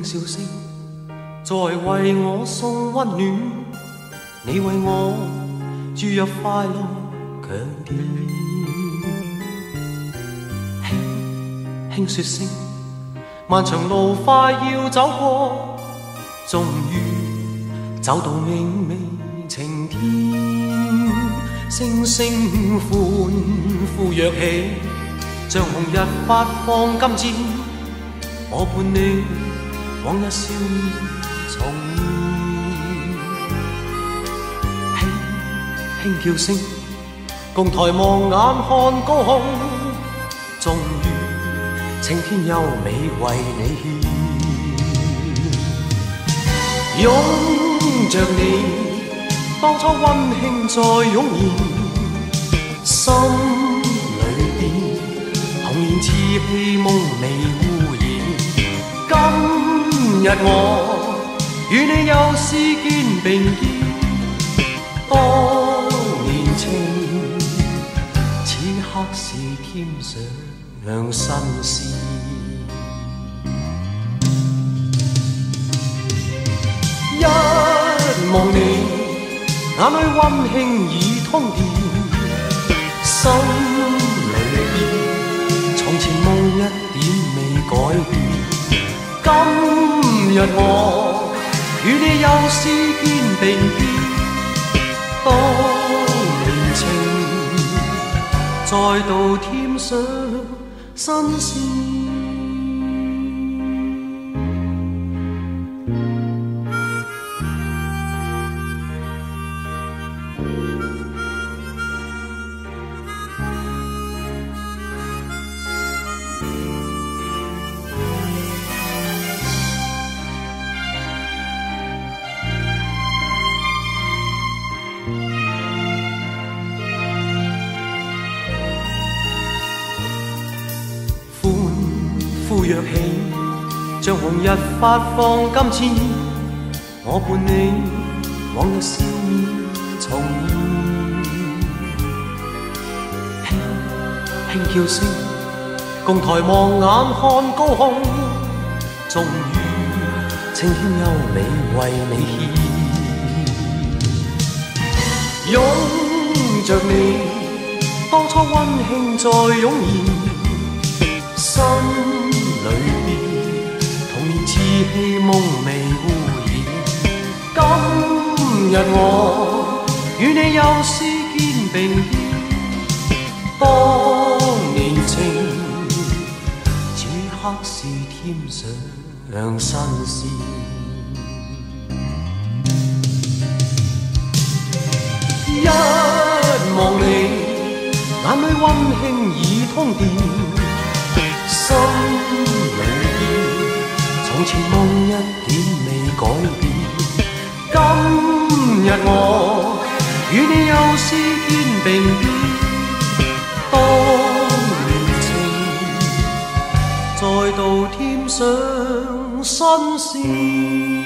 輕笑聲，在為我送溫暖，你為我注入快樂強電。輕輕說聲，漫長路快要走過，終於走到明媚晴天。星星歡呼躍起，像紅日發放金箭，我伴你往日笑面重現。輕叫聲，共抬望眼看高空，終於青天優美為你獻。擁着你，當初溫馨再湧現，心裏邊童年稚氣夢未污染。今日我與你又是肩並肩，當年情此刻是添上新鮮。一望你，眼裏溫馨已通電，心裏邊從前夢一點未改變。今日我與你又是肩並肩，當年情再度添上新鮮。歡呼躍起，像紅日發放金箭，我伴你往日笑面重現。輕叫聲，共抬望眼看高空，終於青天優美為你獻。擁着你，當初溫馨再湧現，心裏邊童年稚氣夢未污染。今日我與你又是肩並肩，當年情此刻是添上新鮮。一望你，眼裏溫馨已通電，心裏邊從前夢一點未改變。今日我與你又是肩並肩，當年情再度添上新鮮。